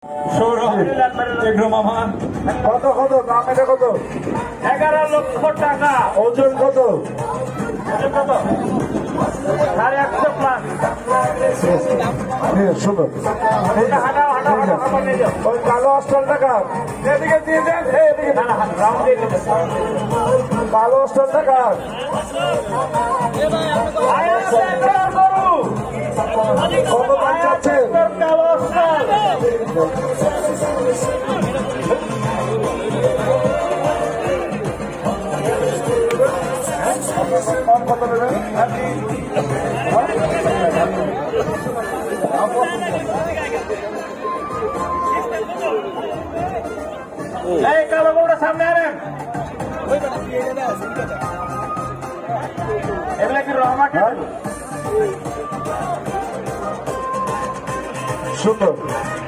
Sourav agro মামা কত কত দাম এটা কত? 11 লক্ষ টাকা। ওজন কত? কত? 150 প্লাস। সুন্দর। হাঁটাও হাঁটাও হাঁটাও নিয়ে যাও। ওই কালো অস্ট্রাল টাকা এদিকে দিয়ে দেন। এদিকে রাউন্ড দিয়ে দেবে। কালো অস্ট্রাল টাকা কত দাম চাচ্ছেন? কত নেবেন? এই কালো গরুটা সামনে আনেন। এগুলা কি রহমাকে? সুন্দর।